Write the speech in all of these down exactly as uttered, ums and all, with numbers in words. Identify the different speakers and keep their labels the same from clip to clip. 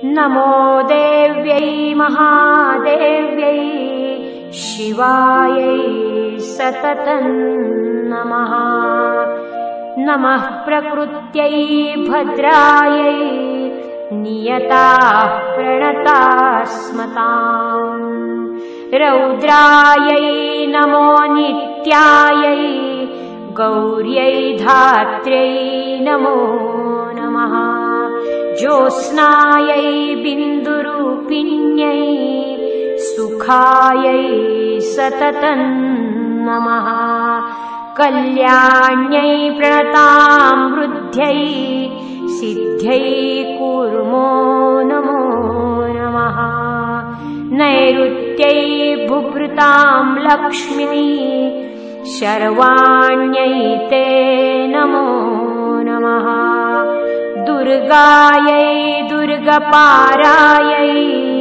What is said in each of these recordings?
Speaker 1: नमो देव्यै महादेव्यै शिवायै सततं नमः। नमः प्रकृत्यै भद्रायै नियताः प्रणतास्मताम्। रौद्रायै नमो नित्यायै गौर्यै धात्र्यै नमो नमः। ज्योत्स्नायै बिन्दुरूपिण्यै सुखायै सततं नमः। कल्याण्यै प्रणतां वृद्ध्यै सिद्ध्यै कुर्मो नमो नमः। नैऋत्यै बुभृतां लक्ष्म्यै शर्वाण्यै ते नमो नमः। दुर्गायै दुर्गपारायै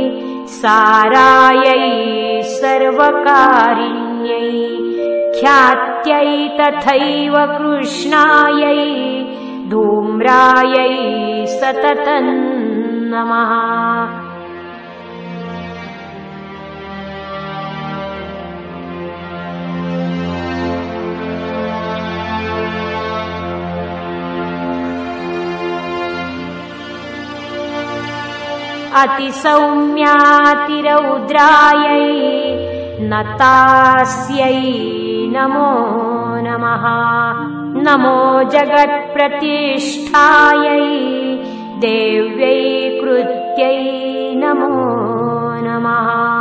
Speaker 1: सारायै सर्वकारिण्यै ख्यात्यै तथैव कृष्णायै धूम्रायै सततं नमः। अतिसौम्यातिरौद्रायै नतास्यै नमो नमः। नमो जगत्प्रतिष्ठायै देव्यै कृत्यै नमो नमः।